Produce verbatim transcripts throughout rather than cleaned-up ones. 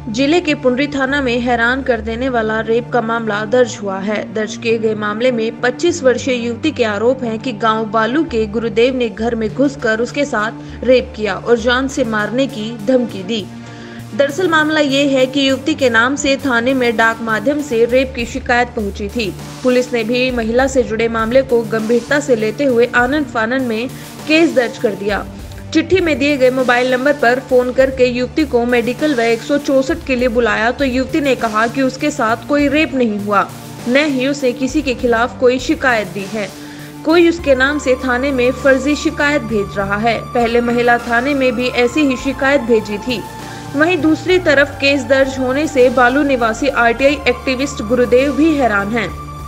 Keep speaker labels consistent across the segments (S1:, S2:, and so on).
S1: जिले के पुंडरी थाना में हैरान कर देने वाला रेप का मामला दर्ज हुआ है। दर्ज किए गए मामले में पच्चीस वर्षीय युवती के आरोप हैं कि गांव बालू के गुरुदेव ने घर में घुसकर उसके साथ रेप किया और जान से मारने की धमकी दी। दरअसल मामला ये है कि युवती के नाम से थाने में डाक माध्यम से रेप की शिकायत पहुंची थी। पुलिस ने भी महिला से जुड़े मामले को गंभीरता से लेते हुए आनन फानन में केस दर्ज कर दिया। चिट्ठी में दिए गए मोबाइल नंबर पर फोन करके युवती को मेडिकल व एक सौ चौसठ के लिए बुलाया तो युवती ने कहा कि उसके साथ कोई रेप नहीं हुआ, न ही उसे किसी के खिलाफ कोई शिकायत दी है। कोई उसके नाम से थाने में फर्जी शिकायत भेज रहा है। पहले महिला थाने में भी ऐसी ही शिकायत भेजी थी। वहीं दूसरी तरफ केस दर्ज होने से बालू निवासी आरटीआई एक्टिविस्ट गुरुदेव भी हैरान हैं।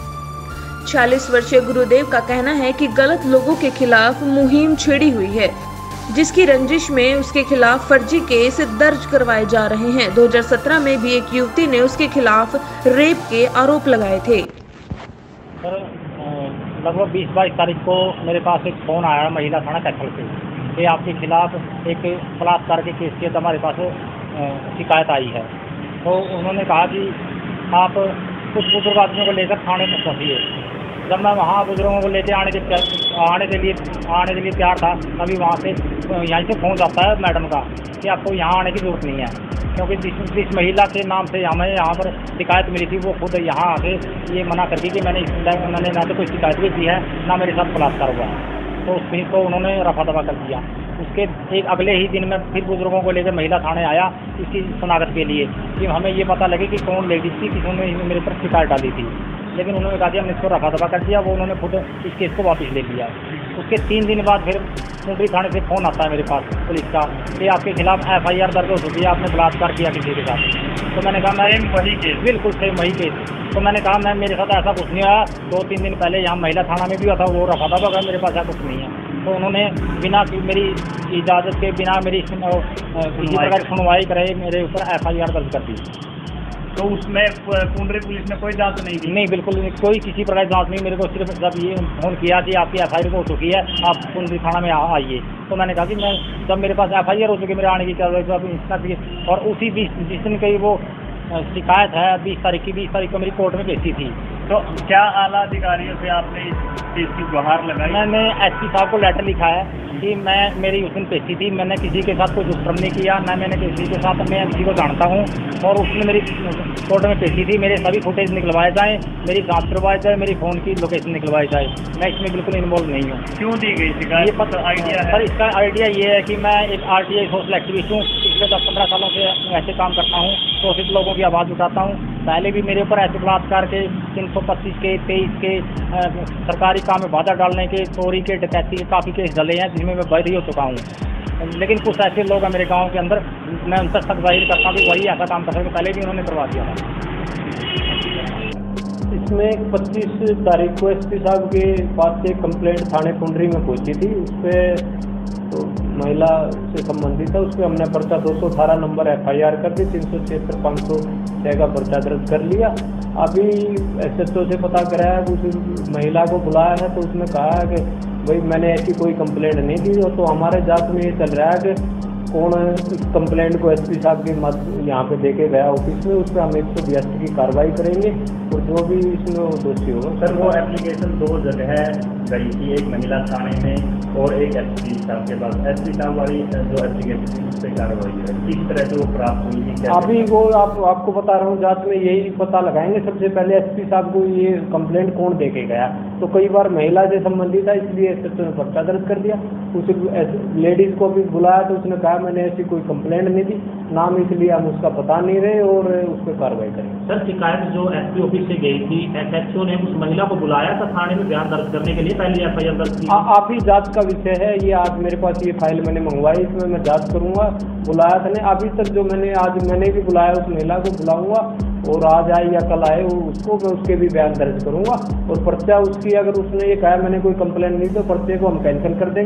S1: छियालीस वर्षीय गुरुदेव का कहना है कि गलत लोगों के खिलाफ मुहिम छेड़ी हुई है, जिसकी रंजिश में उसके खिलाफ फर्जी केस दर्ज करवाए जा रहे हैं। दो हज़ार सत्रह में भी एक युवती ने उसके खिलाफ रेप के आरोप लगाए थे।
S2: सर लगभग बीस बाईस तारीख को मेरे पास एक फ़ोन आया महिला थाना कैथल से कि आपके खिलाफ एक बलात्कार के केस के हमारे पास शिकायत आई है। तो उन्होंने कहा कि आप कुछ बुजुर्ग आदमियों को लेकर थाने में पहुँचिए। जब मैं वहाँ बुजुर्गों को लेकर आने के आने के लिए आने के लिए तैयार था, तभी वहाँ से यहाँ से फ़ोन आता है मैडम का कि आपको यहाँ आने की ज़रूरत नहीं है, क्योंकि जिस जिस महिला के नाम से हमें यहाँ पर शिकायत मिली थी वो खुद यहाँ आके ये मना कर दी कि मैंने उन्होंने ना तो कोई शिकायत भी की है, ना मेरे साथ बलात्कार हुआ है। तो उस फिर को उन्होंने रफा दफा कर दिया। उसके एक अगले ही दिन में फिर बुजुर्गों को लेकर महिला थाने आया इसकी शनाख्त के लिए कि हमें ये पता लगे कि कौन लेडीज़ थी, किसने मेरे पर शिकायत डाली थी। लेकिन उन्होंने कहा कि हमने इसको रफा दफा कर दिया, वो उन्होंने खुद इस केस को वापस ले लिया। उसके तीन दिन बाद फिर पुंडरी थाने से फ़ोन आता है मेरे पास पुलिस का कि आपके खिलाफ एफ आई आर दर्ज हो चुकी है, आपने बलात्कार किया किसी के साथ। तो मैंने कहा मैं वही केस, बिल्कुल सेम वही केस। तो मैंने कहा मैं मेरे साथ ऐसा कुछ नहीं आया, दो तीन दिन पहले यहाँ महिला थाना में भी हुआ था, वो रफा दफा कर, मेरे पास ऐसा कुछ नहीं है। तो उन्होंने बिना मेरी इजाज़त के, बिना मेरी किसी प्रकार सुनवाई कराए मेरे ऊपर एफ आई आर दर्ज कर दी।
S3: तो उसमें पुंडरी पुलिस ने कोई जांच नहीं की?
S2: नहीं, बिल्कुल नहीं, कोई किसी प्रकार की जांच नहीं। मेरे को सिर्फ जब ये फोन किया कि आपकी एफ आई आर हो चुकी है, आप पुंडरी थाना में आइए, तो मैंने कहा कि मैं जब मेरे पास एफ आई आर हो चुकी है, मेरे आने की क्या जरूरत। और उसी बीस जिस दिन की वो शिकायत है बीस तारीख की बीस तारीख को मेरी कोर्ट में पेशी थी।
S3: तो क्या आला अधिकारियों से आपने इस चीज़ की गुहार लगाई?
S2: मैंने एस पी साहब को लेटर लिखा है कि मैं मेरी उस दिन पेशी थी, मैंने किसी के साथ कोई दुष्कर्म नहीं किया, न मैंने किसी के साथ, मैं किसी को जानता हूँ, और उसने मेरी कोर्ट में पेशी थी। मेरे सभी फुटेज निकलवाए जाएँ, मेरी जाँच करवाई जाए, मेरी फ़ोन की लोकेशन निकलवाई जाए। मैं इसमें बिल्कुल इन्वॉल्व नहीं हूँ।
S3: क्यों दी गई शिकायत?
S2: ये पता आइडिया है सर, इसका आइडिया ये है कि मैं एक R T I social activist हूँ, पिछले दस पंद्रह सालों से ऐसे काम करता हूँ, शोषित लोगों की आवाज़ उठाता हूँ। पहले भी मेरे ऊपर ऐसे बलात्कार के तीन सौ पच्चीस के तेईस के आ, सरकारी काम में बाधा डालने के, चोरी के, डकैती के काफ़ी केस डले हैं, जिसमें मैं बरी हो चुका हूँ। लेकिन कुछ ऐसे लोग हैं मेरे गांव के अंदर, मैं उन तक सख्त जाहिर करता हूँ कि वही ऐसा काम कर सकते, पहले भी उन्होंने करवा दिया था।
S4: इसमें पच्चीस तारीख को एस पी साहब के पास से कंप्लेंट थाने पुंडरी में पहुंची थी। उस पर तो महिला से संबंधित है, उस पर हमने पर्चा दो सौ अठारह नंबर एफ आई आर कर दी, तीन सौ छिहत्तर पाँच सौ छः का पर्चा दर्ज कर लिया। अभी एस एच ओ से पता कराया, उस महिला को बुलाया है, तो उसने कहा है कि भाई मैंने ऐसी कोई कंप्लेंट नहीं दी। तो हमारे जांच में ये चल रहा है कि कौन इस कंप्लेंट को एस पी साहब की मत यहाँ पे देके गया ऑफिस में, उस पर हम एक सौ बयासी की कार्रवाई करेंगे और जो भी इसमें दोषी होगा।
S3: सर वो एप्लीकेशन दो जगह गई थी, एक महिला थाने में और एक एस पी साहब के पास। एस पी साहब वाली जो एप्लीकेशन थी उस पर कार्रवाई है, किस तरह से वो प्राप्त हुई थी?
S4: अभी वो आप आपको बता रहा हूँ, जांच में यही पता लगाएंगे। सबसे पहले एस पी साहब को ये कंप्लेंट कौन दे के गया, तो कई बार महिला से संबंधित है, इसलिए एस एच ओ ने पर्चा दर्ज कर दिया। उस लेडीज को भी बुलाया तो उसने कहा मैंने ऐसी कोई कंप्लेंट नहीं दी, नाम इसलिए हम उसका बता नहीं रहे और उस पर कार्रवाई करेंगे।
S5: सर शिकायत जो एस पी ऑफिस से गई थी, एस एच ओ ने उस महिला को बुलाया था थाने में बयान दर्ज करने के लिए, पहले एफ आई आर दर्ज की?
S4: आप ही जांच का विषय है ये। आज मेरे पास ये फाइल मैंने मंगवाई, इसमें मैं जांच करूंगा। बुलाया था नहीं अभी तक, जो मैंने आज मैंने भी बुलाया उस महिला को बुलाऊंगा और आज आए या कल आए उसको मैं उसके भी बयान दर्ज करूंगा। और पर्चा उसकी अगर उसने ये कहा मैंने कोई कंप्लेंट नहीं, तो पर्चे को हम कैंसिल कर देंगे। आप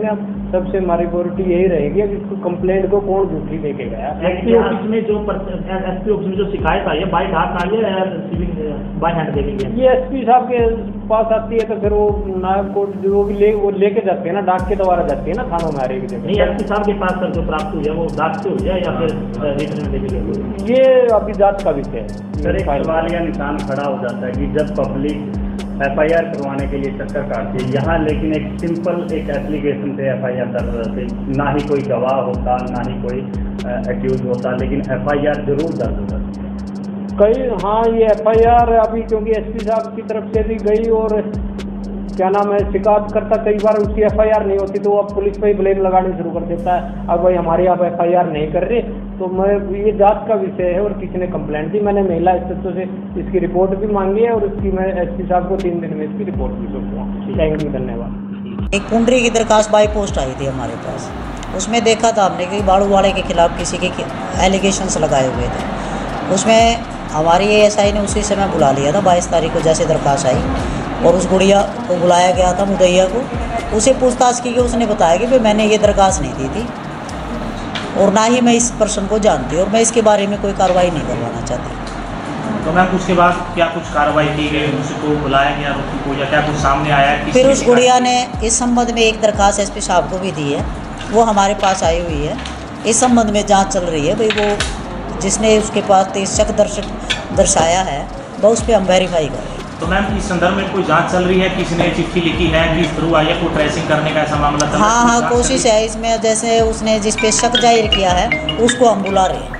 S4: सबसे हमारी प्रायोरिटी यही रहेगी कि इसको कंप्लेंट को कौन झूठी लेके गया।
S5: एसपी ऑफिस में जो एसपी ऑफिस में जो शिकायत आई है बाई डाक आई है या बाई हैंड देनी है?
S4: ये एसपी साहब के पास आती है तो फिर वो नायब कोर्ट जो भी ले वो लेके जाते हैं ना, डाक के द्वारा जाती है ना थानों में। आ रही है
S5: नहीं, एसपी साहब के पास सर जो प्राप्त हुई है वो डाक से हुई है या फिर रिटर्न में देनी है?
S4: ये अभी जांच का विषय है।
S3: सर एक सवाल या निशान खड़ा हो जाता है कि जब पब्लिक एफ आई आर करवाने के लिए चक्कर काटती है यहाँ, लेकिन एक सिंपल एक एप्लीकेशन पे एफ आई आर दर्ज होती, ना ही कोई गवाह होता ना ही कोई एक्यूज होता, लेकिन एफ आई आर जरूर दर्ज हो जाती है
S4: कई। हाँ, ये एफ आई आर अभी क्योंकि एसपी साहब की तरफ से भी गई और क्या नाम है शिकायत करता, कई बार उसकी एफ आई आर नहीं होती तो वो अब पुलिस पे ही ब्लेम लगानी शुरू कर देता है। अब भाई हमारी आप एफ आई आर नहीं कर रहे, तो मैं ये जांच का विषय है। और किसी ने कंप्लेंट दी, मैंने महिला स्थितियों से इसकी रिपोर्ट भी मांगी है और इसकी मैं एसपी साहब को तीन दिन में इसकी रिपोर्ट भी सौंपूंगा। थैंक यू, धन्यवाद।
S6: एक पुंडरी की दरखास्त बाई पोस्ट आई थी हमारे पास, उसमें देखा था हमने कि बाड़ू वाले के खिलाफ किसी के एलिगेशंस लगाए हुए थे। उसमें हमारी ए एस आई ने उसी समय बुला लिया था, बाईस तारीख को जैसे दरखास्त आई, और उस गुड़िया को बुलाया गया था, मुदैया को, उसे पूछताछ की कि उसने बताया कि भाई मैंने ये दरखास्त नहीं दी थी और ना ही मैं इस पर्सन को जानती और मैं इसके बारे में कोई कार्रवाई नहीं करवाना चाहती।
S5: तो मैम उसके बाद क्या कुछ कार्रवाई की गई, उसको बुलाया गया को या क्या कुछ सामने आया?
S6: फिर उस गुड़िया ने इस संबंध में एक दरखास्त एस पी साहब को भी दी है, वो हमारे पास आई हुई है। इस संबंध में जाँच चल रही है। भाई वो जिसने उसके पास तेज शक दर्शक दर्शाया है वह उस पर हम वेरीफाई कर रहे हैं।
S5: तो मैम इस संदर्भ में कोई जांच चल रही है, किसी ने चिट्ठी लिखी है, किस थ्रू आई है, कोई ट्रेसिंग करने का ऐसा मामला?
S6: हाँ हाँ, कोशिश है इसमें। जैसे उसने जिस पे शक जाहिर किया है उसको हम बुला रहे हैं।